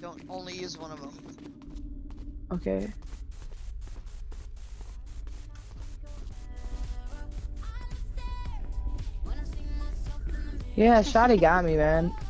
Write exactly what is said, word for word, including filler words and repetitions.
Don't only use one of them. Okay. Yeah, Shotty got me, man.